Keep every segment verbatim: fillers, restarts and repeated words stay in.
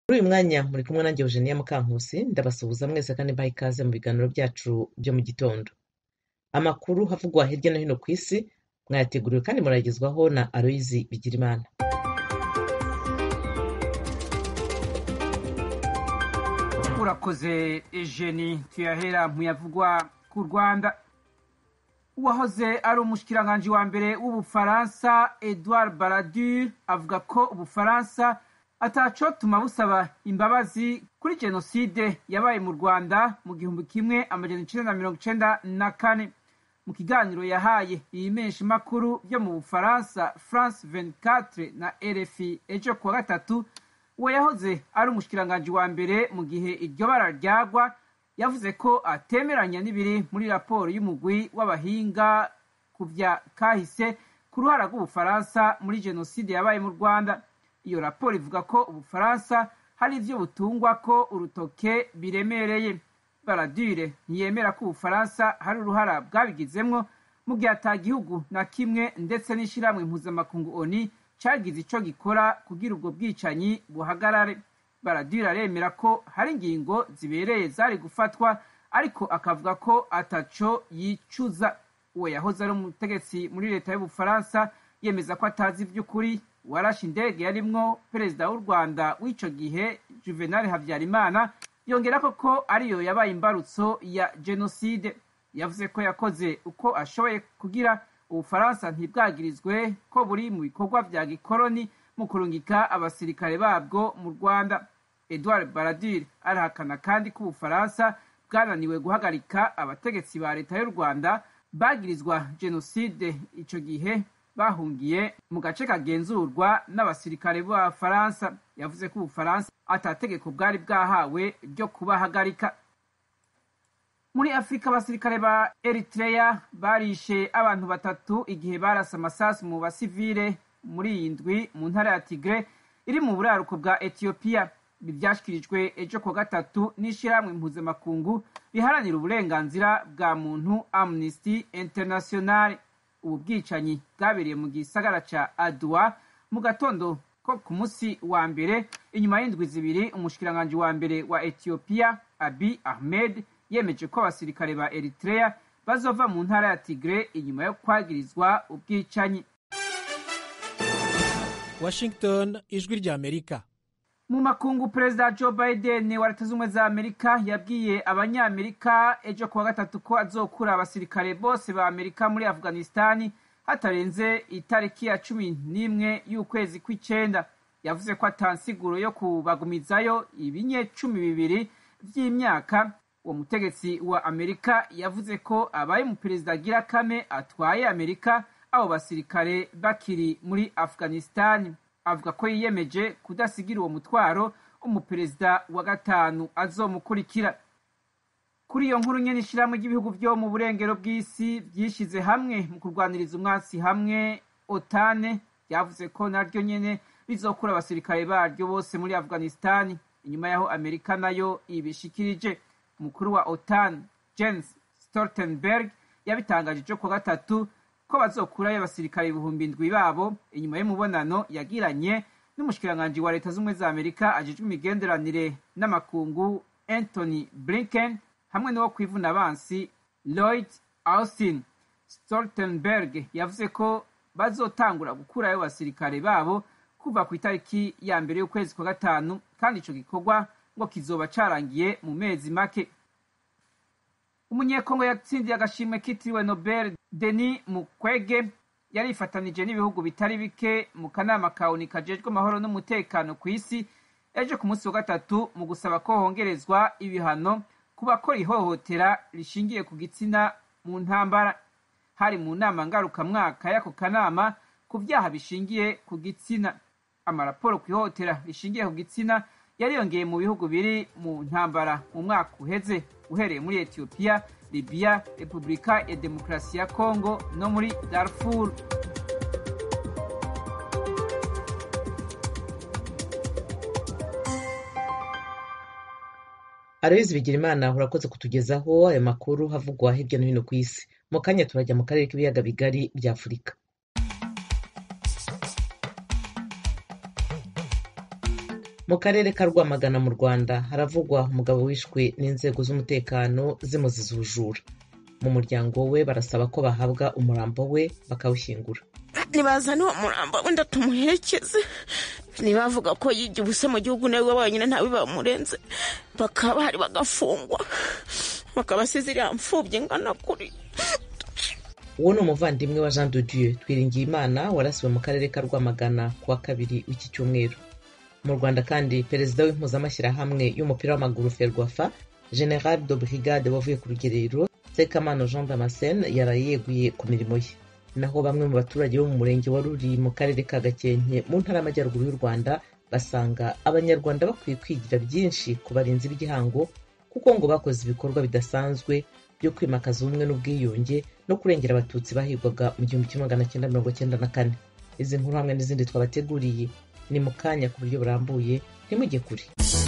Muri uyu mwanya muri kumwe nanjye Eugenia Mukankusi, ndabasuhuza mwese kandi mbaha ikaze mu biganiro byacu byo mu gitondo. Amakuru havugwa hirya no hino ku isi mwayateguriwe kandi muragezwaho na Aloyizi Bigirimana. Urakoze Eugenie, tuyahera mu yavugwa ku Rwanda. Uwahoze ari umushikiranganje wa mbere w'Ubufaransa Edouard Balladur avuga ko Ubufaransa ataco tuma busaba imbabazi kuri jenoside yabaye mu Rwanda mu gihumbi kimwe amajana icenda na mirongo icenda na kane. Mu kiganiro yahaye ibimesha makuru byo mu Bufaransa France vingt-quatre na R F I ejo kuwa gatatu, uwo yahoze ari umushikiranganje wa mbere mu gihe iryo bara ryagwa yavuze ko atemeranya n'ibiri muri raporo y'umugwi w'abahinga ku vya kahise ku ruhara rw'Ubufaransa muri jenoside yabaye mu Rwanda. Iyo raporo ivuga ko Ubufaransa hari ivyo butungwa ko urutoke biremereye. Balladur ntiyemera ko Ubufaransa hari uruhara bwabigizemwo mu gihe ata gihugu na kimwe ndetse n'ishirahamwe mpuzamakungu O N U cagize ico gikora kugira ubwo bwicanyi buhagarare. Balladur aremera ko hari ingingo zibereye zari gufatwa, ariko akavuga ko ataco yicuza. Uwo yahoze ari umutegetsi muri leta y'Ubufaransa yemeza ko atazi ivy'ukuri warashe indege yarimwo perezida w'u Rwanda w'ico gihe Juvenal Habyarimana, yongera ko ko ariyo yabaye imbarutso ya jenoside. Yavuze ko yakoze uko ashoboye kugira Ubufaransa ntibwagirizwe ko buri mu bikorwa vya gikoroni mu kurungika abasirikare babwo mu Rwanda. Edouard Balladur arahakana kandi ko Ubufaransa bwananiwe guhagarika abategetsi ba leta y'u Rwanda bagirizwa jenoside ico gihe bahungiye mu gace kagenzurwa n'abasirikare b'Abafaransa. Yavuze ko Ubufaransa atategeko bwari bwahawe ryo kubahagarika. Muri Afrika, abasirikare ba Eritrea barishe abantu batatu igihe barasa amasasu mu basivile muri iyi ndwi mu ntara ya Tigre iri mu buraruko bwa Ethiopia. Ibi vyashikirijwe ejo kuwa gatatu n'ishirahamwe mpuzamakungu riharanira uburenganzira bwa muntu Amnesty International. Ubu bwicanyi bwabereye mu gisagara ca Adwa mu gatondo ko ku musi wa mbere, inyuma y'indwi zibiri umushikiranganje wa mbere wa Ethiopia Abiy Ahmed yemeje ko abasirikare ba Eritrea bazova mu ntara ya Tigre inyuma yo kwagirizwa ubwicanyi. Washington, ijwi rya Amerika. Mu makungu, Perezida Joe Biden wa Leta Zunze za Amerika yabwiye abanyamerika ejo kuwa gatatu ko azokura abasirikare bose ba Amerika muri Afghanistan hatarenze itariki ya cumi n'imwe y'ukwezi kw'icenda. Yavuze ko atansiguro yo kubagumizayo ibinye cumi bibiri vy'imyaka. Uwo mutegetsi wa Amerika yavuze ko abaye mu perezida agira kame atwaye Amerika abo basirikare bakiri muri Afghanistan. Avuga ko yiyemeje kudasigira uwo mutwaro umuperezida wa gatanu azomukurikira. Kuri iyo nkuru nyene, ishirahamwe ry'ibihugu vyo mu burengero bw'isi vyishize hamwe mu kurwaniriza umwasi hamwe OTAN yavuze ko naryo nyene rizokura abasirikare baryo bose muri Afghanistan inyuma yaho Amerika nayo ibishikirije. Umukuru wa OTAN Jens Stoltenberg yabitangaje ejo kuwa gatatu ko bazokurayo abasirikare ibihumbi indwi babo inyuma y'umubonano yagiranye n'umushikiranganje wa Leta Zunze za Amerika ajejwe imigenderanire n'amakungu Anthony Blinken hamwe n'uwo kwivuna abansi Lloyd Austin. Stoltenberg yavuze ko bazotangura gukurayo abasirikare babo kuva ku itariki ya mbere y'ukwezi kwa gatanu, kandi ico gikorwa ngo kizoba carangiye mu mezi make. Umunyekongo yatsindiye agashimwe kitiriwe Nobel Denis Mukwege yarifatanije n'ibihugu bitari bike mu kanama ka O N U kajejwe amahoro n'umutekano ku isi ejo ku munsi wa gatatu mu gusaba ko hongerezwa ibihano ku bakora ihohotera rishingiye ku gitsina mu ntambara. Hari mu nama ngarukamwaka y'ako kanama ku vyaha bishingiye ku gitsina. Amaraporo ku ihohotera rishingiye ku gitsina yariyongeye mu bihugu biri mu ntambara mu mwaka uheze, uhereye muri Ethiopia, Libya, Repubulika ya Demokarasi ya Kongo no muri Darfur. Aloyizi Bigirimana, urakoze kutugezaho aya makuru havugwa hirya no hino ku isi. Mu kanya turajya mu karere k'ibiyaga bigari bya Afurika. Mu karere ka Rwamagana mu Rwanda haravugwa umugabo wishwe n'inzego z'umutekano zimuziza ubujura. Mu muryango we barasaba ko bahabwa umurambo we bakawushyingura. Nibaza no murambo wenda tumuherekeze. Nibavuga ko yijye ubuse mu gihugu nawe wabanyine ntawe bamurenze. Bakaba hari bagafungwa. Bakabasizira amfubye ngana kuri. Uwo ni umuvandimwe wa Jean de Dieu Twiringiyimana warasiwe mu karere ka Rwamagana kuwa kabiri w'iki cyumweru. Mu Rwanda kandi perezida w'impuzamashyirahamwe y'umupira w'amaguru Ferwafa General de Brigade wavuye ku rugerero Sekamano Jean Damascene yarayeguye ku mirimo ye. Naho bamwe mu baturage bo mu murenge wa Ruri mu karere ka Gakenke mu ntara y'Amajyaruguru y'u Rwanda basanga abanyarwanda bakwiye kwigira byinshi ku barinzi b'igihango kuko ngo bakoze ibikorwa bidasanzwe byo kwimakaza ubumwe n'ubwiyunge no kurengera abatutsi bahigwaga mu gihumbi kimwe magana cyenda mirongo cyenda na kane. Izi nkuru hamwe n'izindi twabateguriye ni mu kanya ku buryo burambuye, ntimujye kure.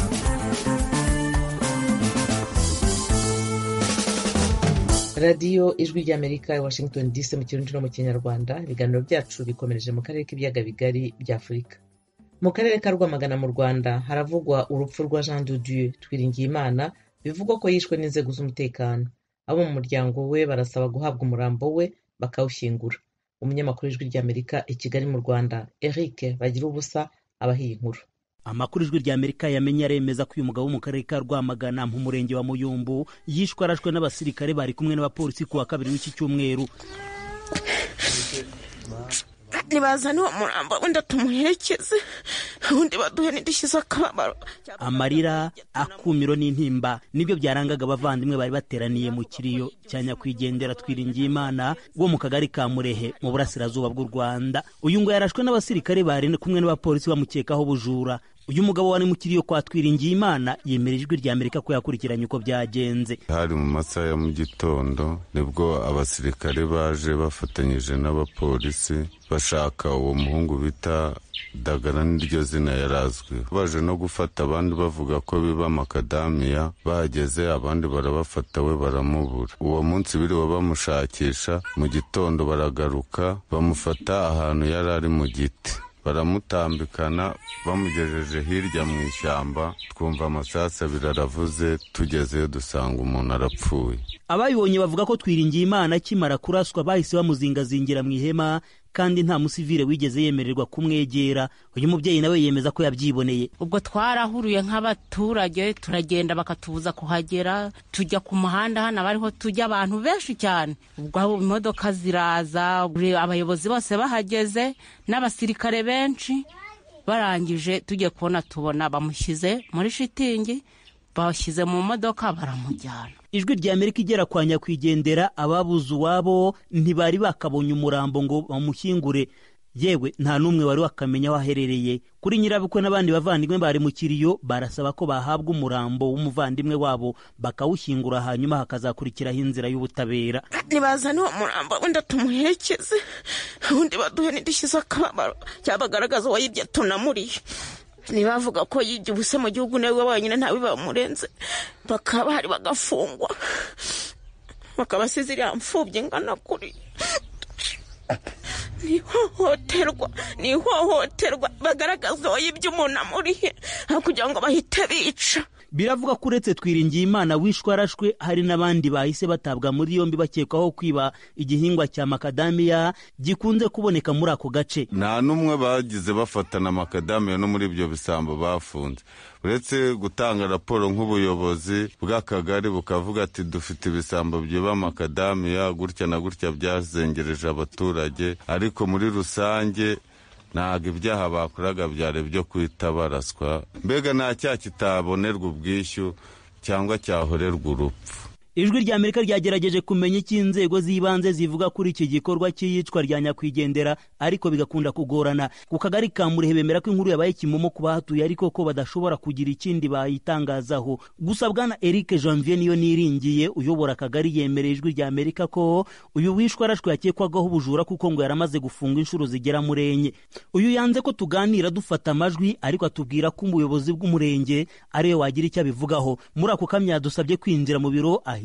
Radiyo Ijwi ry'Amerika i Washington D C mu Kirundi no mu Kinyarwanda. Ibiganiro byacu bikomereje mu karere k'ibiyaga bigari bya Afurika. Mu karere ka Rwamagana mu Rwanda haravugwa urupfu rwa Jean de Dieu Twiringiyimana bivugwa ko yishwe n'inzego z'umutekano. Abo mu muryango we barasaba guhabwa umurambo we bakawushyingura. Umunyamakuru w'Ijwi ry'Amerika i Kigali mu Rwanda Eric bagira ubusa abahiye inkuru. Amakuru Ijwi ry'Amerika yamenye aremeza ko uyu mugabo wo mu karere ka Rwamagana mu murenge wa Muyumbu yishwe arashwe n'abasirikare bari kumwe n'abapolisi kuwa kabiri w'iki cyumweru. Nibaza no murambo wenda tumuherekeze undi baduhe n'idishyize akababaro. Amarira, akumiro n'intimba nibyo byarangaga abavandimwe bari bateraniye mu kiriyo cya nyakwigendera Twiringiyimana wo mu kagari ka Murehe mu burasirazuba bw'u Rwanda. Uyu ngo yarashwe n'abasirikare bari kumwe n'abapolisi bamukekaho bujura. Uyu mugabo wari mu kiriyo kwa Twiringiyimana yemereje Ijwi ry'Amerika ko yakurikiranye uko byagenze. Hari mu masaha ya mu gitondo nibwo abasirikare baje bafatanyije n'abapolisi bashaka uwo muhungu bita Dagara n'iryo zina yarazwi. Baje no gufata abandi bavuga ko biba makadamiya, bahageze abandi barabafata we baramubura. Uwo munsi biriwe bamushakisha, mu gitondo baragaruka bamufata ahantu yari ari mu giti. Baramutambikana bamugejeje hirya mu ishyamba, twumva amasasu abiri aravuze, tugezeyo dusanga umuntu arapfuye. Abayibonye bavuga ko Twiringiyimana akimara kuraswa bahise bamuzingazingira mu ihema kandi nta musivile wigeze yemererwa kumwegera. Uyu mubyeyi nawe yemeza ko yabyiboneye. Ubwo twarahuruye nk'abaturage turagenda bakatubuza kuhagera, tujya ku muhanda hano bariho tujya abantu benshi cyane. Ubwo imodoka ziraza, abayobozi bose bahageze n'abasirikare benshi, barangije tujye kubona tubona bamushyize muri shitingi, bashyize mu modoka baramujyana. Ijwi ry'Amerika igera kwa nyakwigendera ababuze uwabo ntibari bakabonye umurambo ngo bamushyingure. Yewe nta numwe wari wakamenya aho aherereye. Kuri nyirabukwe n'abandi bavandimwe bari mu kiriyo barasaba ko bahabwa umurambo w'umuvandimwe wabo bakawushyingura hanyuma hakazakurikiraho inzira y'ubutabera. Nibaza no murambo wenda tumuherekeze undi baduhe n'idishyize akababaro cyabagaragaza uwo yibye tunamuriye. Nibavuga ko yijye ubuse mu gihugu nawe wabanyine ntawe bamurenze. Bakaba hari bagafungwa. Bakabasizira amfubye ngana kuri. Ni hohoterwa, ni hohoterwa bagaragaza uwo yibye umuntu amurihe kugira ngo bahite bica. Biravuga ko uretse Twiringiyimana wishwe arashwe hari n'abandi bahise batabwa muri yombi bakekwaho kwiba igihingwa cya makadamiya gikunze kuboneka muri ako gace. Nta numwe bagize bafatana makadamiya no muri ibyo bisambo bafunze. Uretse gutanga raporo nk'ubuyobozi bw'akagari bukavuga ati dufite ibisambo byiba makadamiya gutya na gutya byazengereje abaturage, ariko muri rusange ntago ibyaha bakoraga byari byo kwita baraswa. Mbega nta cyaha kitabonerwa ubwishyu cyangwa cyahorerwa urupfu. Ijwi ry'Amerika ryagerageje kumenya iki inzego z'ibanze zivuga kuri iki gikorwa cy'iyicwa rya nyakwigendera, ariko bigakunda kugorana. Ku kagari ka Murehe bemera ko inkuru yabaye kimomo ku bahatuye ariko ko badashobora kugira ikindi bayitangazaho. Gusa bwana Eric Janvier niyo niringiye uyobora akagari yemereye Ijwi ry'Amerika ko uyu wishwe arashwe yakekwagaho ubujura kuko ngo yaramaze gufunga inshuro zigera muri enye. Uyu yanze ko tuganira dufata amajwi, ariko atubwira ko umuyobozi bw'umurenge ariwe wagira icyo abivugaho. Muri ako kamya dusabye kwinjira mu biro ahi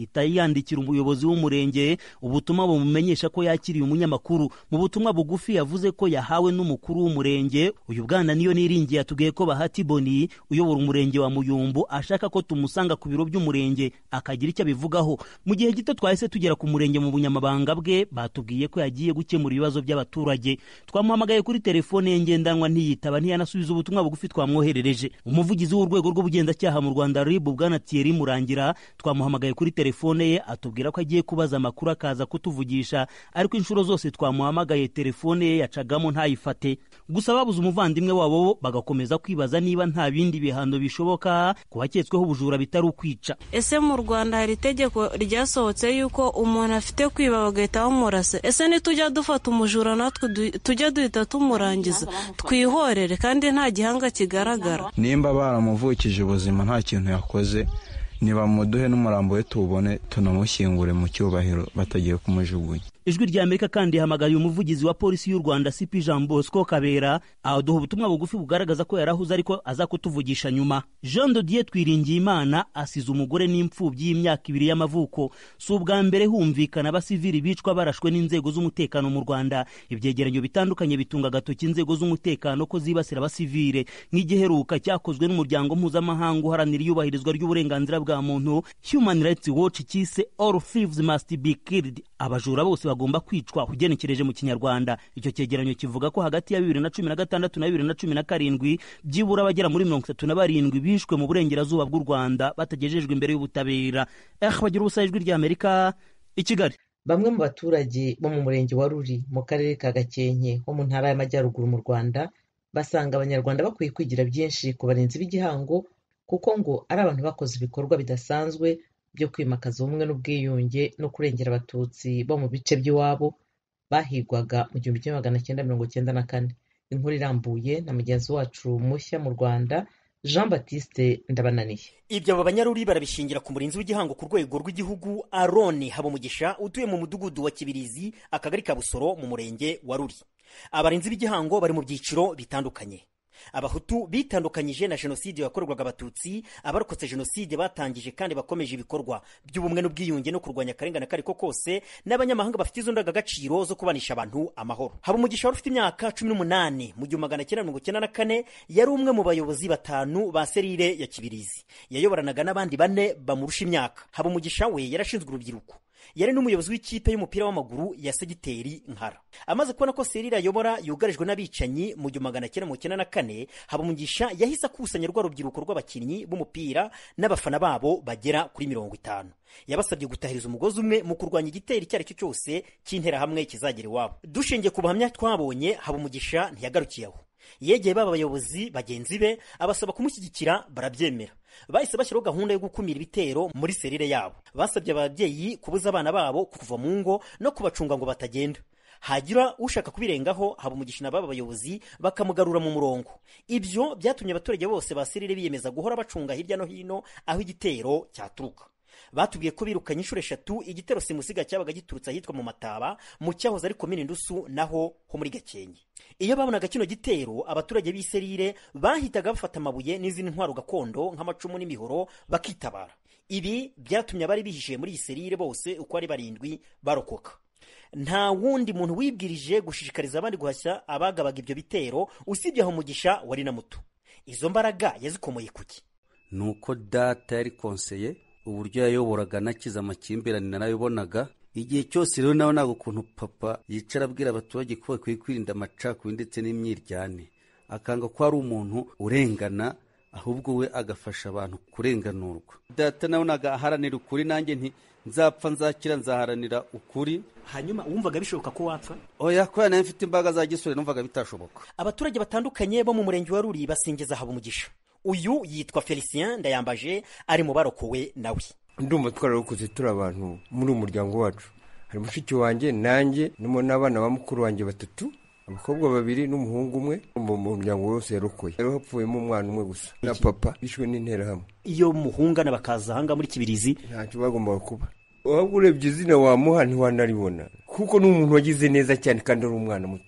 ahita yandikira umuyobozi w'umurenge ubutumwa bumumenyesha ko yakiriye umunyamakuru. Mu butumwa bugufi yavuze ko yahawe n'umukuru w'umurenge. Uyu bwana niyo niringiye atubwiye ko Bahati Boni uyobora umurenge wa Muyumbu ashaka ko tumusanga ku biro by'umurenge akagira icyo abivugaho. Mu gihe gito twahise tugera ku murenge mu bunyamabanga bwe, batubwiye ko yagiye gukemura ibibazo by'abaturage. Twamuhamagaye kuri telefone ye ngendanwa ntiyitaba, ntiyanasubiza ubutumwa bugufi twamwoherereje. Umuvugizi w'urwego rw'ubugenzacyaha mu Rwanda R I B bwana Thierry Murangira twamuhamagaye kuri telefone ye atubwira ko agiye kubaza amakuru akaza kutuvugisha, ariko inshuro zose twamuhamagaye telefone ye yacagamo ntayifate. Gusa babuze umuvandimwe wabo bagakomeza kwibaza niba nta bindi bihano bishoboka kubaketsweho ubujura bitari ukwica. Ese mu Rwanda hari itegeko ryasohotse yuko umuntu afite kwiba bagahita bamurase? Ese nitujya dufata umujura natwe tujya duhita tumurangiza twihorere kandi nta gihanga kigaragara? Nimba baramuvukije ubuzima nta kintu yakoze, niba muduhe n'umurambo we tubone tunamushyingure mu cyubahiro batagiye kumujugunya. Ijwi rya Amerika kandi hamagaye umuvugizi wa polisi y'u Rwanda C P Jean Bosco Kabera aduha ubutumwa bugufi bugaragaza ko yarahuze ariko aza kutuvugisha nyuma. Jean de Dieu Twiringiyimana asize umugore n'imfubyi y'imyaka ibiri y'amavuko. Si ubwa mbere humvikana abasivili bicwa barashwe n'inzego z'umutekano mu Rwanda. Ibyegeranyo bitandukanye bitunga agatoki inzego z'umutekano ko zibasira abasivile, nk'igiheruka cyakozwe n'umuryango mpuzamahanga uharanira iyubahirizwa ry'uburenganzira bwa muntu Human Rights Watch cyise All Thieves Must Be Killed. Abajura bose bagomba kwicwa ugenekereje mu Kinyarwanda. Icyo cyegeranyo kivuga ko hagati ya bibiri na cumi na gatandatu na bibiri na cumi na karindwi byibura bagera muri mirongo itatu na barindwi bishwe mu burengerazuba bw'u Rwanda batagejejwe imbere y'ubutabera. Eh bagira ubusa ijwi rya Amerika i Kigali. Bamwe mu baturage bo mu murenge wa Ruri mu karere ka Gakenke ho mu ntara y'Amajyaruguru mu Rwanda basanga abanyarwanda bakwiye kwigira byinshi ku barinzi b'igihango, kuko ngo ari abantu bakoze ibikorwa bidasanzwe byo kwimakaza ubumwe n'ubwiyunge no kurengera abatutsi bo mu bice by'iwabo bahigwaga mu gihumbi kimwe magana cyenda mirongo cyenda na kane. Inkuru irambuye na mugenzi wacu mushya mu Rwanda Jean Baptiste Ndabananiye. Ibyo abo banyaruri barabishingira ku murinzi w'igihango ku rwego rw'igihugu Aroni Habumugisha utuye mu mudugudu wa Kibirizi, akagari ka Busoro mu murenge wa Ruri. Abarinzi b'igihango bari mu byiciro bitandukanye. Abahutu bitandukanyije na jenoside yakorerwaga abatutsi, abarokotse jenoside batangije kandi bakomeje ibikorwa by'ubumwe n'ubwiyunge no kurwanya akarengane kariko kose, n'abanyamahanga bafite izo ndangagaciro zo kubanisha abantu amahoro. Habumugisha wari ufite imyaka cumi n'umunani mu gihumbi magana cyenda mirongo cyenda na kane yari umwe mu bayobozi batanu ba serire ya Kibirizi. Yayoboranaga n'abandi bane bamurusha imyaka. Habumugisha we yarashinzwe urubyiruko. Yari n'umuyobozi w'ikipe y'umupira w'amaguru ya Segiteri Nkara. Amaze kubona ko serire ayobora yugarijwe n'abicanyi mu gihumbi magana cyenda mirongo cyenda na kane, Habumugisha yahise akusanya rwa rubyiruko rw'abakinnyi b'umupira n'abafana babo bagera kuri mirongo itanu. Yabasabye gutahiriza umugozi umwe mu kurwanya igitero icyo ari cyo cyose cy'intera hamwe kizagera iwabo. Dushingiye ku buhamya twabonye, Habumugisha ntiyagarukiye aho. Yegeye baba abayobozi bagenzi be abasaba kumushyigikira, barabyemera. Bahise bashyiraho gahunda yo gukumira ibitero muri serire yabo. Basabye ababyeyi kubuza abana babo kuva mu ngo no kubacunga ngo batagenda. Hagira ushaka kubirengaho, Habumugisha n'aba bayobozi bakamugarura mu murongo. Ibyo byatumye abaturage bose ba serire biyemeza guhora bacunga hirya no hino aho igitero cyaturuka. Batubwiye ko birukanye inshuro eshatu igitero simusiga cyabaga giturutse ahitwa mu Mataba mu cyahoze ari komine Ndusu naho ho muri Gakenke. Iyo babonaga kino gitero, abaturage b'iserire bahitaga bafata amabuye n'izindi ntwaro gakondo nk'amacumu n'imihoro bakitabara. Ibi byatumye abari bihishiye muri iyi serire bose uko ari barindwi barokoka. Nta wundi muntu wibwirije gushishikariza abandi guhashya abagabaga ibyo bitero usibye Habumugisha wari na muto. Izo mbaraga yazikomoye kuki? Nuko data yari konseye, uburyo yayoboraga nakiza amakimbirane narayobonaga. Igihe cyose rero nawe nago kuntu papa yicara abwira abaturage ko bakwiye kwirinda amacakubiri ndetse n'imyiryane, akanga ko ari umuntu urengana, ahubwo we agafasha abantu kurenganurwa. Data nawe nagaharanira ukuri, nanjye nti nzapfa nzakira nzaharanira ukuri. Hanyuma wumvaga bishoboka ko wapfa? Oya, ko nawe mfite imbaga za gisore numvaga bitashoboka. Abaturage batandukanye bo mu murenge wa Ruri basingiza Habumugisha. Uyu yitwa Felicien Ndayambaje, ari mu barokowe nawe. Ndumva twararokoze turi abantu muri umuryango wacu. Hari mushiki wanjye nanjye numo n'abana ba mukuru wanjye batatu, abakobwa babiri n'umuhungu umwe. Mu muryango wose yarokoye rero hapfuyemo umwana umwe gusa na papa bishwe n'intera hamwe. Iyo muhungana bakaza hanga muri Kibirizi ntacyo bagomba kuba. Waba urebye izina wamuha ntiwanaribona, kuko n'umuntu wagize neza cyane kandi ari umwana muto.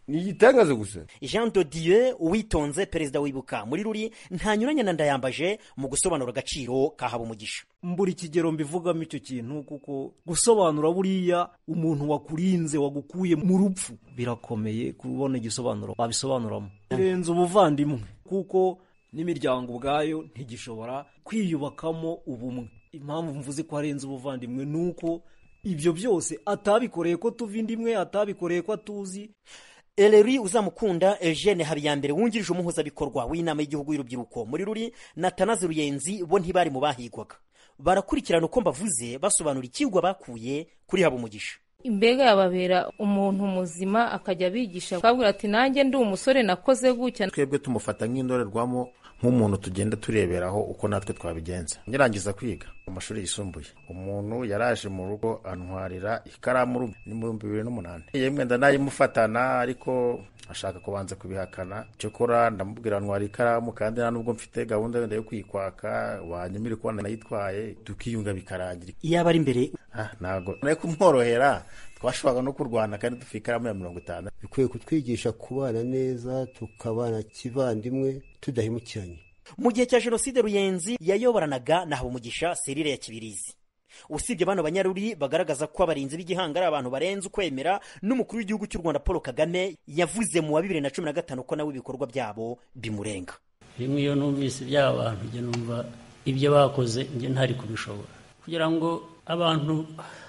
ni igitangazo gusa. Jean de Dieu Uwitonze perezida wibuka muri Ruri ntanyuranye na Ndayambaje mu gusobanura agaciro ka Habumugisha. Mburi kigero mbivugamo icyo kintu kuko gusobanura buriya umuntu wakurinze wagukuye mu rupfu birakomeye kubona igisobanuro babisobanuramo. Renze ubuvandimwe kuko n'imiryango ubwayo ntigishobora kwiyubakamo ubumwe. Impamvu mvuze ko arenze ubuvandimwe nuko ibyo byose atabikoreye ko tuva indimwe, atabikoreye ko atuzi. Eleri Uzamukunda Eugene Habiyambere wungirije umuhuzabikorwa w'inama y'igihugu y'urubyiruko muri Ruri na Tanazi Ruyenzi bo ntibari mu bahigwaga. Barakurikirana uko mbavuze basobanura ikigwa bakuye kuri Habumugisha. Imbega yababera umuntu muzima akajya bigisha akabwira ati nanjye ndi umusore nakoze gutya. Twebwe tumufata nk'indorerwamo nk'umuntu tugenda tureberaho uko natwe twabigenza. Ngirangiza kwiga mu mashuri yisumbuye, umuntu yaraje mu rugo antwarira ikaramu mu bihumbi bibiri n'umunani. Yemwe ndanayimufatana ariko ashaka kubanza kubihakana. Cyokora ndamubwira ntwara ikaramu kandi nta nubwo mfite gahunda yenda yo kwikwaka, wanyumire ko nayitwaye tukiyunga bikarangira. Iyo abari imbere ah nago naye kumworohera twashobora no kurwana kandi dufite ikaramu ya mirongo itanu. Bikwiye kutwigisha kubana neza tukabana kivandimwe tudahimukiranye. Mu gihe cya Jenoside Ruyenzi yayoboranaga na Habumugisha serire ya Kibirizi. Usibye bano banyaruri bagaragaza ko abarinzi b'igihanga ari abantu barenze ukwemera, n'umukuru w'igihugu cy'u Rwanda Paul Kagame yavuze mu wa bibiri na cumi na gatanu ko nawe ibikorwa byabo bimurenga. Rimwe iyo numvise by'abantu nge numva ibyo bakoze nge ntari kubishobora. Kugira ngo abantu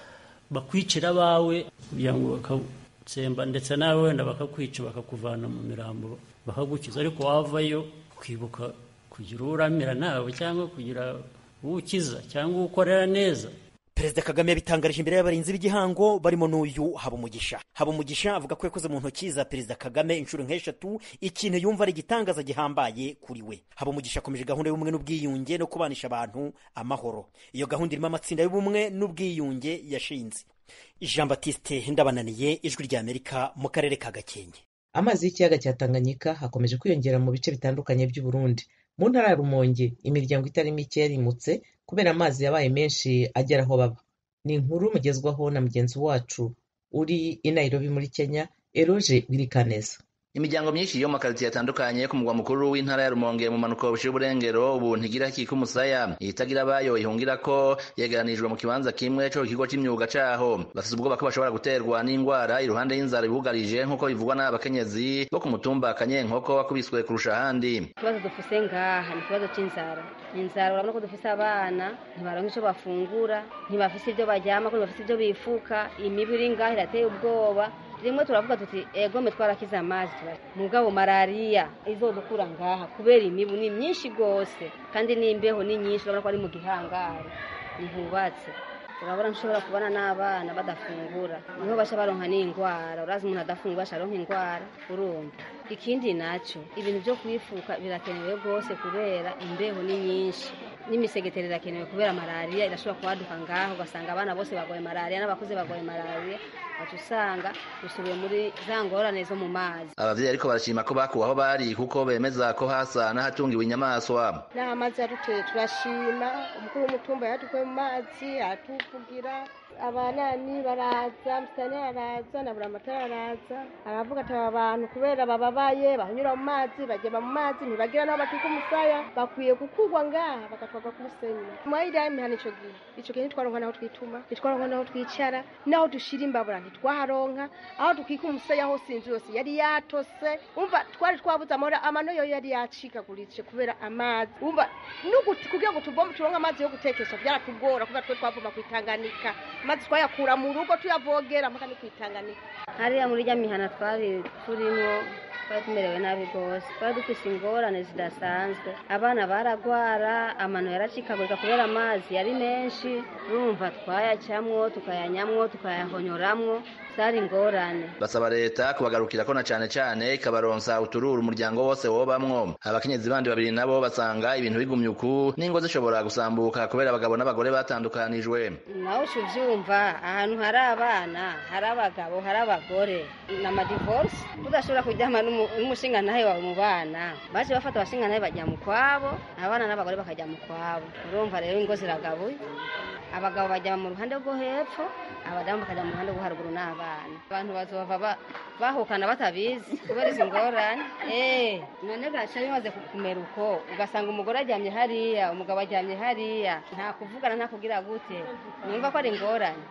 bakwicira bawe kugira ngo bakatsemba ndetse nawe wenda bakakwica bakakuvana mu mirambo bakagukiza, ariko wavayo kwibuka kugira uramira nawe cyangwa kugira ukiza cyangwa ukorera neza. Perezida Kagame yabitangarije imbere y'abarinzi b'igihango barimo n'uyu Habumugisha. Habumugisha avuga ko yakoze mu ntoki za Perezida Kagame inshuro nk'eshatu, ikintu yumva ari igitangaza gihambaye kuri we. Habumugisha akomeje gahunda y'ubumwe n'ubwiyunge no kubanisha abantu amahoro. Iyo gahunda irimo amatsinda y'ubumwe n'ubwiyunge yashinze. Jean Baptiste Ndabananiye, Ijwi ry'Amerika, mu karere ka Gakenke. Amazi y'ikiyaga cya Tanganyika hakomeje kwiyongera mu bice bitandukanye by'u Burundi. Mu ntara ya Rumonge imiryango itari mike yarimutse kubera amazi yabaye menshi agera aho baba. Ni inkuru mugezwaho na mugenzi wacu uri i Nairobi muri Kenya, Eroge Birikaneza. Imiryango myinshi yo mu makaritiye atandukanye ku mugwa mukuru w'intara ya Rumonge mu manuko bushira uburengero ubu ntigira kiko umusaya itagira bayo ihungira ko yegeranijwe mu kibanza kimwe cyo kigo cy'imyuga caho. Bafite ubwoba ko bashobora guterwa n'ingwara iruhande y'inzara bibugarije nk'uko bivugwa n'abakenyezi bo ku mutumba Kanyenkoko wakubiswe kurusha ahandi. Ikibazo dufise ngaha ni ikibazo cy'inzara. Inzara urabona ko dufise abana ntibaronka icyo bafungura, ntibafise ibyo baryama, ko bafise ibyo bifuka, imibu iri ngaha irateye ubwoba. Rimwe turavuga tuti ego mwe twarakiza amazi mugabo malaria izodukura ngaha kubera imibu ni myinshi gose kandi n'imbeho ni nyinshi, urabona ko ari mu gihangari nihubatse. Urabona nshobora kubana n'abana badafungura niho basha baronka n'ingwara, urazi umuntu adafungura asharonka ingwara urumva. Ikindi naco ibintu byo kwifuka birakenewe gose kubera imbeho ni nyinshi, n'imisegeteri irakenewe kubera malaria irashobora kwaduka ngaho ugasanga abana bose bagoye malaria n'abakuze bagoye malaria, atusanga dusubiye muri za ngorane zo mu mazi. Abavyeyi ariko barashima ko bakuwe aho bari kuko bemeza ko hasa n'ahatungiwe inyamaswa. N'amazi yaduteye turashima, umukuru w'umutumba yadukuye mu mazi atuvugira, abanani baraza, msitani araza na buramatara araza aravuga ati aba bantu kubera bababaye bahanyura mu mazi bageba mu mazi ntibagira n'aho bakika umusaya bakwiye gukugwa ngaha bagatwaga ku musenyi. Mwayira imihana ico gihe ico gihe ntitwaronka naho twituma, ntitwaronka naho twicara, naho dushira imbabura ntitwaharonka, aho dukika umusaya hose inzu yose yari yatose. Umva twari twabuze amahoro, amano yo yari yacikaguritse kubera amazi. Umva nuguti kugira ngo tuvome turonka amazi yo gutekesha byaratugora kubera twe twavoma ku Tanganyika, amazi twayakura mu rugo tuyavogera mpaka ni kwitanganika. Hariya muri rya mihana twari turimo twari tumerewe nabi gose, twari dufise ingorane zidasanzwe, abana baragwara, amano yaracikagurika kubera amazi yari menshi, urumva twayacamwo tukayanyamwo tukayahonyoramwo, zari ingorane. Basaba leta kubagarukira ko na cane cane ikabaronsa utururu umuryango wose wobamwo. Abakenyezi bandi babiri nabo basanga ibintu bigumye uku n'ingo zishobora gusambuka kubera abagabo n'abagore batandukanijwe. Naho uvyumva ahantu hari abana hari abagabo hari abagore n'ama divorce, udashobora kuryama n'umushinga nawe wawe mu bana, baje bafata abashinga nawe bajya mu kwabo, abana n'abagore bakajya mu kwabo. Urumva rero ingo ziragabuye, abagabo bajya mu ruhande rwo hepfo, abadamu bakajya mu ruhande rwo haruguru ruguru n'abana abantu bazova bahukana batabizi kubera izi ngorane eh none gaca bimaze kumera uko ugasanga umugore ajyamye hariya umugabo ajyamye hariya nta kuvugana nta kugira gute numva ko ari ingorane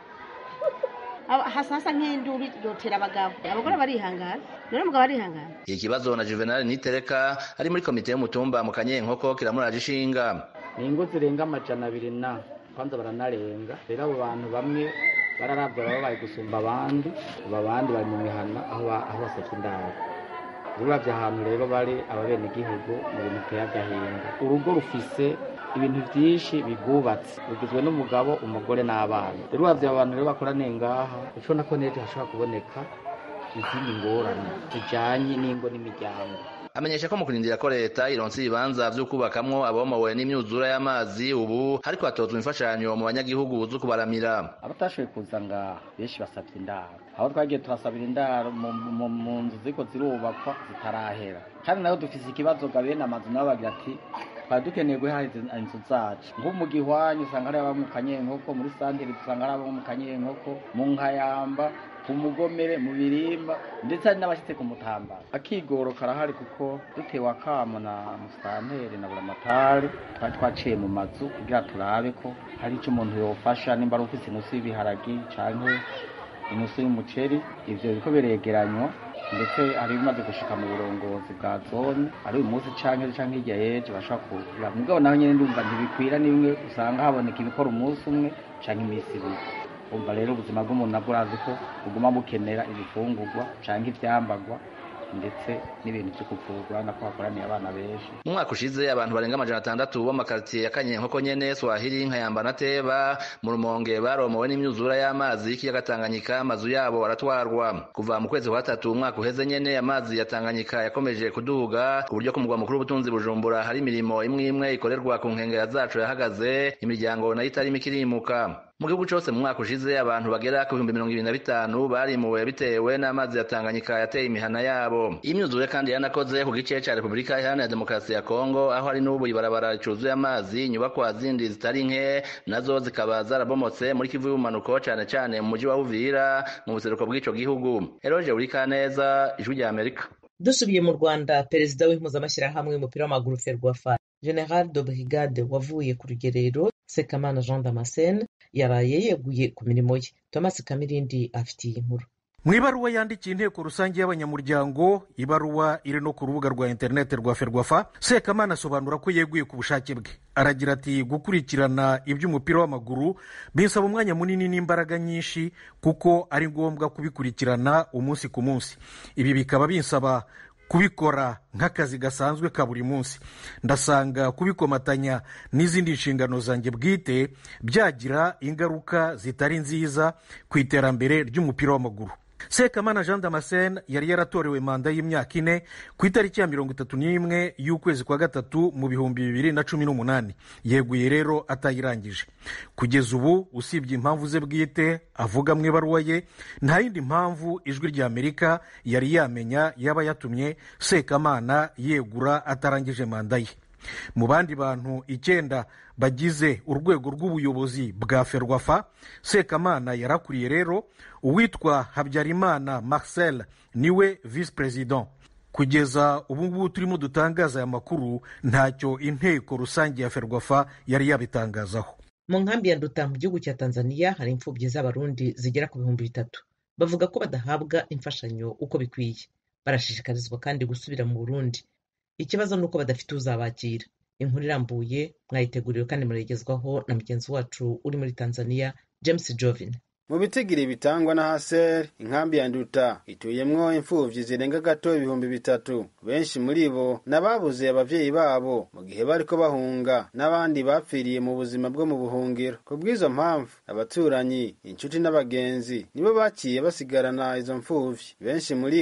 hasasa nk'induru yotera abagabo abagore barihangana none umugabo arihangana. Ikibazo na Juvenal Nitereka ari muri komite y'umutumba mu Kanyenkoko kiramuraje ishinga. Ni ingo zirenga amajana abiri na kwanza baranarenga rero abo bantu bamwe bararabwa babaye gusumba abandi abandi bari mu mihana aho aho baseka indaro uravye ahantu rero bari ababene igihugu mu bintu biteye agahinda urugo rufise ibintu vyinshi bigubatse bigizwe n'umugabo umugore n'abana rero uravye abantu rero bakoraniye ngaha ico nako neje hashobora kuboneka izindi ngorane zijanye n'ingo n'imiryango. Amenyesha ko mu kurindira ko leta ironse ibibanza vyo kubakamwo abomowe n'imyuzura y'amazi ubu hariko hatozwa imfashanyo mu banyagihugu buzu kubaramira. Abatashoboye kuza ngaha benshi basavye indaro aho twagiye turasabira indaro mu nzu ziko zirubakwa zitarahera kandi nayo dufise ikibazo gabene amazu nabo bagira ati twari dukeneye guhariza inzu zacu nko mu Gihwanyu usanga hari aba mu Kanyenkoko muri Santeri usanga hari aba mu Kanyenkoko mu Nkayamba ku Mugomere mu Birimba ndetse hari n'abashitse ku Mutambara akigoro karahari kuko dutewe akamo na Musanteri na Buramatari twari twaciye mu mazu kugira turabe ko hari ico umuntu yofasha nimba ari ufise inusu y'ibiharagi canke inusu y'umuceri ivyo biko biregeranywa ndetse hari bimaze gushika mu burongozi bwa zone ari uyu munsi canke canke hirya yeje bashaka kugira mugabo naho nyene ndumva ntibikwira nimwe usanga haboneka ibikora umunsi umwe canke imisi ibiri umva rero ubuzima bw'umuntu nabwo urazi ko buguma bukenera ibifungurwa canke ivyambagwa ndetse n'ibintu byo kuvurwa nako hakoraniye abana benshi. Mu mwaka ushize abantu barenga amajana atandatu bo makartier ya Kanyenkoko nyene Swahili Nkayamba na Teba mu Rumonge baromowe n'imyuzura y'amazi y'ikiyaga Tanganyika amazu yabo aratwarwa kuva mu kwezi kwa gatatu umwaka uheze nyene amazi ya Tanganyika yakomeje kuduga ku buryo ku mugwa mukuru w'ubutunzi Bujumbura hari imirimo imwe imwe ikorerwa ku nkengera zacu yahagaze imiryango nayo itari mikirimuka. Mu gihugu cyose mu mwaka ushize abantu bagera ku bihumbi mirongo ibiri na bitanu barimuwe bitewe n'amazi ya Tanganyika yateye imihana yabo. Imyuzure kandi yanakoze ku gice ca Republika Iharanira Demokarasi ya Kongo aho hari n'ubu ibarabara ricuzuye amazi inyubakwa zindi zitari nke nazo zikaba zarabomotse muri Kivu y'ubumanuko cane cane mu muji wa Uvira mu buseruko bw'ico gihugu. Eroje Urikaneza, Ijwi rya Amerika. Dusubiye mu Rwanda, perezida w'impuzamashyirahamwe y'umupira w'amaguru Ferwafa General de Brigade wavuye ku rugerero Sekamana Jean Damascene yaraye yeguye ku mirimo ye. Thomas Kamirindi afitiye inkuru. Mu ibaruwa yandikiye inteko rusange y'abanyamuryango, ibaruwa iri no ku rubuga rwa interineti rwa Ferwafa, Sekamana asobanura ko yeguye ku bushake bwe. Aragira ati gukurikirana iby'umupira w'amaguru binsaba umwanya munini n'imbaraga nyinshi kuko ari ngombwa kubikurikirana umunsi ku munsi. Ibi bikaba binsaba kubikora nk'akazi gasanzwe ka buri munsi. Ndasanga kubikomatanya n'izindi nshingano zanjye bwite byagira ingaruka zitari nziza ku iterambere ry'umupira w'amaguru. Sekamana Jean Damascene yari yaratorewe manda y'imyaka ine ku itariki ya mirongo itatu n'imwe y'ukwezi kwa gatatu mu bihumbi bibiri na cumi n'umunani. Yeguye rero atayirangije. Kugeza ubu usibye impamvu ze bwite avuga mu ibaruwa ye, nta yindi mpamvu Ijwi rya Amerika yari yamenya yaba yatumye Sekamana yegura atarangije manda ye. Mu bandi bantu icyenda bagize urwego rw'ubuyobozi bwa Ferwafa, Sekamana yarakuriye rero uwitwa Habyarimana Marcel niwe vice president. Kugeza ubu ngubu turimo dutangaza aya makuru ntacyo inteko rusange ya Ferwafa yari yabitangazaho. Mu nkambi ya Nduta mu gihugu cya Tanzania hari imfubyi z'abarundi zigera ku bihumbi bitatu. Bavuga ko badahabwa imfashanyo uko bikwiye. Barashishikarizwa kandi gusubira mu Burundi. Ikibazo nuko badafite uzabakira. Inkuru irambuye mwayiteguriwe kandi muragezwaho na mugenzi wacu uri muri Tanzania James Jovin. Mu bitigiri bitangwa na Haser, inkambi ya Nduta ituyemwo imfuvyi zirenga gato ibihumbi bitatu. Benshi muri bo nababuze abavyeyi babo mu gihe bariko bahunga n'abandi bapfiriye mu buzima bwo mu buhungiro. Kubwizo mpamvu abaturanyi, inshuti n'abagenzi nibo baciye basigarana izo mfuvyi. Benshi muri bo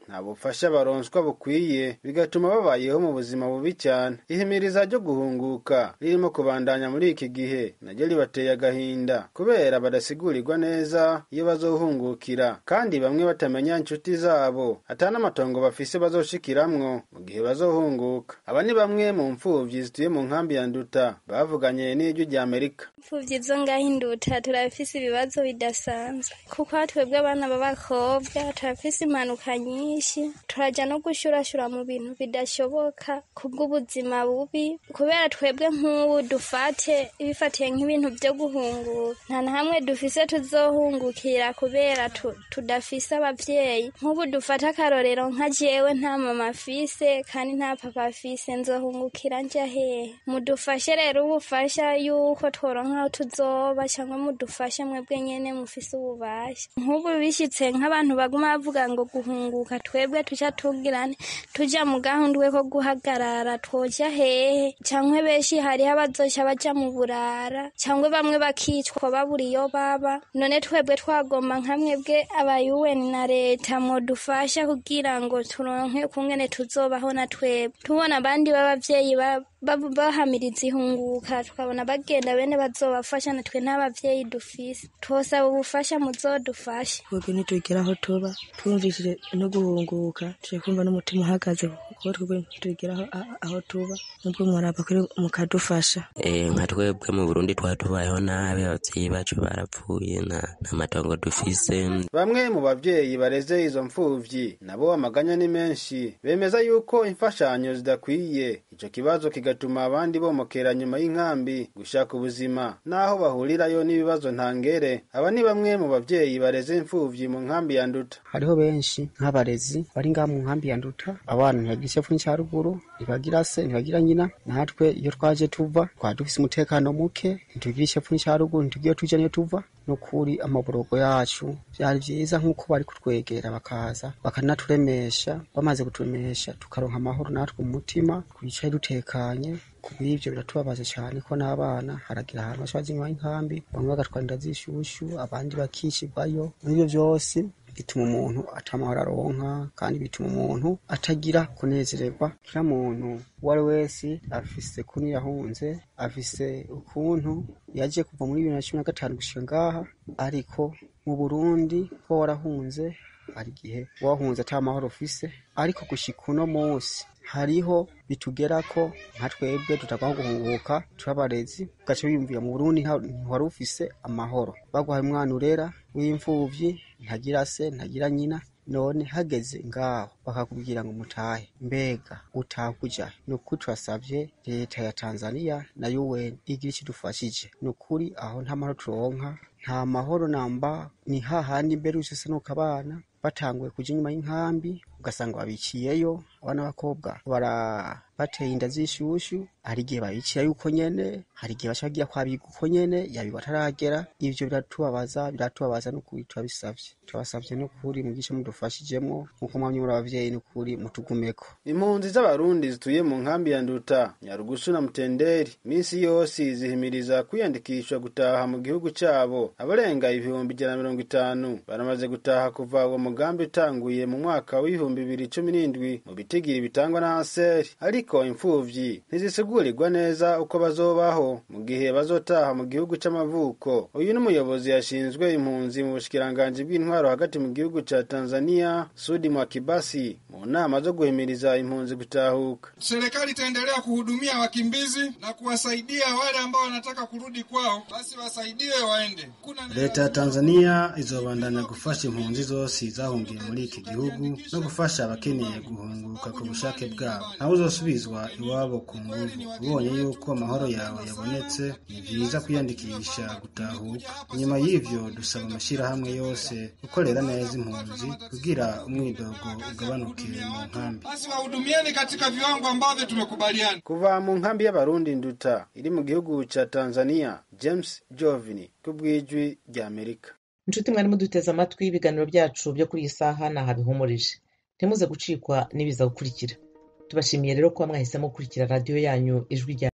nta bufasha baronswa bukwiye bigatuma babayeho mu buzima bubi cyane. Ihimiriza ryo guhunguka ririmo kubandanya muri iki gihe naryo ribateye agahinda kubera badasigurirwa neza iyo bazohungukira, kandi bamwe batamenya inshuti zabo atana amatongo bafise bazoshikiramwo mu gihe bazohunguka. Aba ni bamwe mu mfuvyi zituye mu nkambi ya Nduta bavuganye n'ijwi rya Amerika. Imfuvyi zo ngaho Nduta turafise ibibazo bidasanzwe kuko twebwe abana b'abakobwa turafise impanuka nyinshi, turaja no gushurashura mu bintu bidashoboka kubw'ubuzima bubi, kubera twebwe nk'ubu dufate ibifatiye nk'ibintu byo guhunguka nta na hamwe dufise tuzohungukira kubera tudafise abavyeyi. Nk'ubu dufata akarorero nka jewe nta mama afise kandi nta papa afise, nzohungukira nja hehe? Mudufashe rero ubufasha yuko tworonka aho tuzoba, cyangwa mudufashe mwebwe nyene mufise ububasha. Nk'ubu bishitse nk'abantu baguma bavuga ngo guhunguka, twebwe tuca tugirane tuja mu gahundwe ko guhagarara, twoja hehe? Cyangwa benshi hariho abazoca baja mu burara, cyangwa bamwe bakicwa babura iyo baba. None twebwe twagomba nka mwebwe aba U N na leta modufasha kugira ngo turonke kungene tuzobaho na twebwe, tubona abandi b'abavyeyi bahamiriza ihunguka, tukabona bagenda bene bazobafasha, natwe nta bavyeyi dufise. Twosaba ubufasha muzodufashe. Twebwe ntitugera aho tuba, twumvishije no guhunguka tuje kumva n'umutima uhagaze kuko twebwe ntitugera aho tuba, nubwo mwaraba kuri mukadufasha. Eh, nka twebwe mu Burundi twatubayeho nabi, abavyeyi bacu barapfuye na amatongo dufise. Bamwe mu bavyeyi bareze izo mfuvyi nabo amaganya ni menshi, bemeza yuko imfashanyo zidakwiye, ico kibazo kigatuma abandi bomokera nyuma y'inkambi gushaka ubuzima naho bahurirayo n'ibibazo ntangere. Aba ni bamwe mu bavyeyi bareze imfuvyi mu nkambi ya Nduta. Hariho benshi nk'abarezi bari ngaha mu nkambi ya Nduta, abana ntibagira isefu n'icyaruguru, ntibagira se, ntibagira nyina. Natwe iyo twaje tuva twari dufise umutekano muke, ntitugira isefu n'icyaruguru, ntitugira tuja niyo tuva. Nukuri amaborogo yacu byari byiza nk'uko bari kutwegera bakaza bakanaturemesha, bamaze kuturemesha tukaronka amahoro natwe mu mutima, twicaye dutekanye. Kubw'ivyo biratubabaza cyane ko n'abana haragira ahantu bashaje inyuma y'inkambi, bamwe bagatwara zishushu, abandi bakishirwayo. N'ibyo byose bituma umuntu atamahoro aronka, kandi bituma umuntu atagira kunezererwa. Kila muntu wari wese afise kuni yahunze, afise ukuntu yaje kuva muri bibiri na cumi na gatanu gushika ngaha, ariko mu Burundi ko warahunze ari gihe wahunze ata mahoro ufise, ariko gushika uno munsi hariho bitugera ko nka twebwe tutagwaho guhunguka turabarezi, ugaca wiyumvira mu Burundi ntiwari ufise amahoro, baguhaye umwana urera w'imfuvyi, ntagira se ntagira nyina, none hageze ngaho bakakubwira ngo mutahe, mbega utaha kuja? Nukuri turasavye leta ya Tanzania na U N igira ikidufashije. Nukuri aho nta mahoro turonka, nta mahoro namba, ni hahandi mbere usese nuko abana batanguye kuja inyuma y'inkambi, ugasanga babiciyeyo. Abana b'abakobwa bara bateye inda zishushu, hari igihe babiciye yuko nyene, hari igihe bashagiye kwabiga uko nyene yabiba ataragera. Ivyo biratubabaza biratubabaza n'ukuri turabisavye turabasavye n'ukuri mugishe mudufashijemwo nkuko mwamye muri abavyeyi, n'ukuri mutugumeko. Impunzi z'abarundi zituye mu nkambi ya Nduta, Nyarugusu na Mutenderi misi yose zihimiriza kwiyandikishwa gutaha mu gihugu cabo. Abarenga ibihumbi ijana na mirongo itanu baramaze gutaha kuva uwo mugambi utanguye mu mwaka w'ibihumbi bibiri cumi n'indwi mu bitigiri bitangwa na Aseri. Ariko imfuvyi ntizisigurirwa neza uko bazobaho mu gihe bazotaha mu gihugu c'amavuko. Uyu n'umuyobozi yashinzwe impunzi mu bushikiranganji bw'intwaro hagati mu gihugu ca Tanzania, Sudi Mwakibasi, mu nama zo guhimiriza impunzi gutahuka. Serikali itaendelea kuhudumia wakimbizi na kuwasaidia wale ambao wanataka kurudi kwao, basi wasaidiwe waende. Leta ya Tanzania izobandanya gufasha impunzi zose zahungiye muri iki gihugu no gufasha abakeneye guhunguka ku bushake bwabo, naho uzosubizwa iwabo ku nguvu. Ubonye yuko amahoro yawe yabonetse, ni byiza kwiyandikisha gutahuka. Nyuma y'ivyo dusaba amashirahamwe yose gukorera neza impunzi kugira umwidogo ugabanuke mu nkambi. Basi wahudumieni katika viwango ambavyo tumekubaliana. Kuva mu nkambi y'abarundi Nduta iri mu gihugu ca Tanzania, James Jovini kubw'ijwi rya Amerika. Inshuti mwari muduteze amatwi, ibiganiro byacu byo kuri iyi saha naha bihumurije. Ntimuze gucikwa n'ibiza gukurikira. Tubashimiye rero ko mwahisemo gukurikira radio yanyu Ijwi rya